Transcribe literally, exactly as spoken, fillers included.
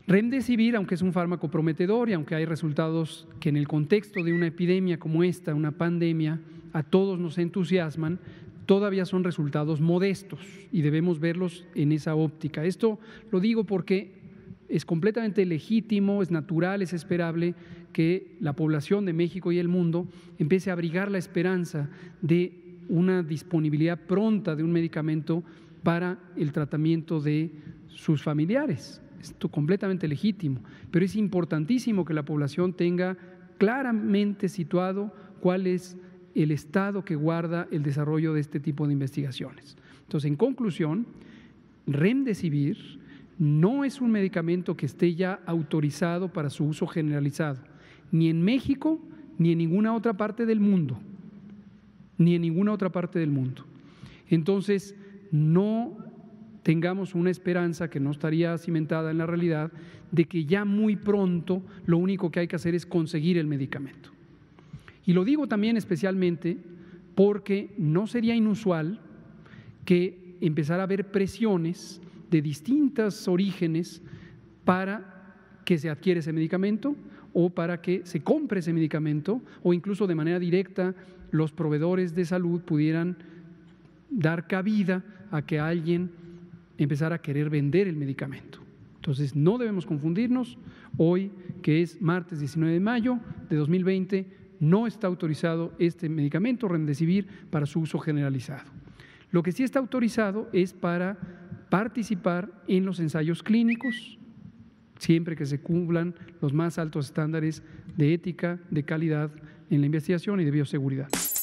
Remdesivir, aunque es un fármaco prometedor y aunque hay resultados que en el contexto de una epidemia como esta, una pandemia, a todos nos entusiasman, todavía son resultados modestos y debemos verlos en esa óptica. Esto lo digo porque es completamente legítimo, es natural, es esperable que la población de México y el mundo empiece a abrigar la esperanza de una disponibilidad pronta de un medicamento para el tratamiento de sus familiares. Esto es completamente legítimo, pero es importantísimo que la población tenga claramente situado cuál es el estado que guarda el desarrollo de este tipo de investigaciones. Entonces, en conclusión, Remdesivir no es un medicamento que esté ya autorizado para su uso generalizado, ni en México, ni en ninguna otra parte del mundo, ni en ninguna otra parte del mundo. Entonces, no tengamos una esperanza que no estaría cimentada en la realidad de que ya muy pronto lo único que hay que hacer es conseguir el medicamento. Y lo digo también especialmente porque no sería inusual que empezara a haber presiones de distintos orígenes para que se adquiera ese medicamento o para que se compre ese medicamento, o incluso de manera directa los proveedores de salud pudieran dar cabida a que alguien empezara a querer vender el medicamento. Entonces no debemos confundirnos. Hoy, que es martes diecinueve de mayo de dos mil veinte, no está autorizado este medicamento Remdesivir para su uso generalizado. Lo que sí está autorizado es para participar en los ensayos clínicos, siempre que se cumplan los más altos estándares de ética, de calidad en la investigación y de bioseguridad.